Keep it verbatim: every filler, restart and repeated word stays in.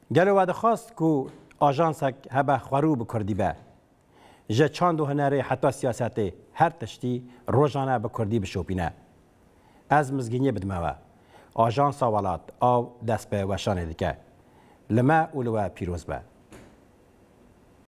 گلو ود خواست کو آژانسک هبه خورو بکردی به جه چاند و هنره حتی سیاست هر تشتی روزانه بکردی بشوپینه از مزگینی بدموه آژانس ولات آو دست به وشانه دیگه لما اولو پیروز به